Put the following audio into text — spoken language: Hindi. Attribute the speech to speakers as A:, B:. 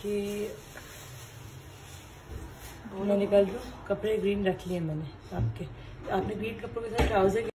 A: कि मैं निकल रही हूँ। कपड़े ग्रीन रख लिए मैंने आपके, आपने ग्रीन कपड़ों के साथ ट्राउजर